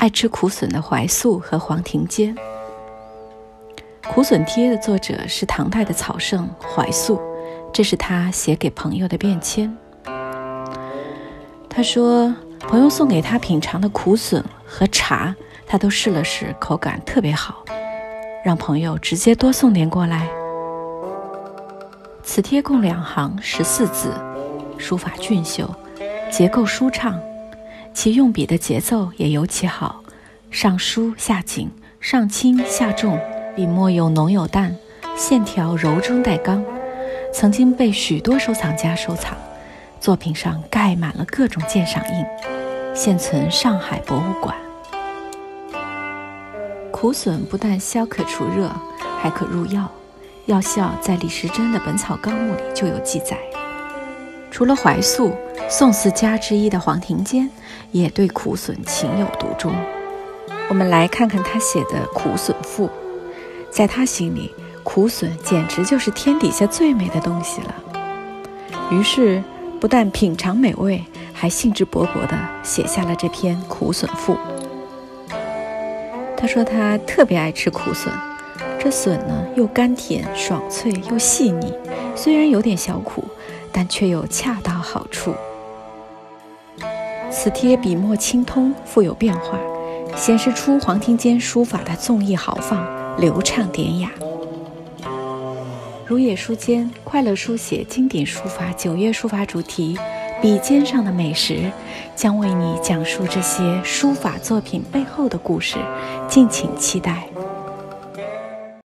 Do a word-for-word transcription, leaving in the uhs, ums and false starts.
爱吃苦笋的怀素和黄庭坚。苦笋帖的作者是唐代的草圣怀素，这是他写给朋友的便签。他说朋友送给他品尝的苦笋和茶，他都试了试，口感特别好，让朋友直接多送点过来。此帖共两行，十四字，书法俊秀，结构舒畅，其用笔的节奏也尤其好，上疏下紧，上轻下重，笔墨有浓有淡，线条柔中带刚，曾经被许多收藏家收藏，作品上盖满了各种鉴赏印，现存上海博物馆。苦笋不但消渴除热，还可入药，药效在李时珍的《本草纲目》里就有记载。除了怀素，宋四家之一的黄庭坚也对苦笋情有独钟。我们来看看他写的《苦笋赋》。在他心里，苦笋简直就是天底下最美的东西了。于是不但品尝美味，还兴致勃勃地写下了这篇《苦笋赋》。他说他特别爱吃苦笋，这笋呢又甘甜爽脆又细腻，虽然有点小苦，但却又恰到好处。此帖笔墨清通，富有变化，显示出黄庭坚书法的纵意豪放，流畅典雅。如也书间快乐书写经典书法九月书法主题笔尖上的美食，将为你讲述这些书法作品背后的故事，敬请期待。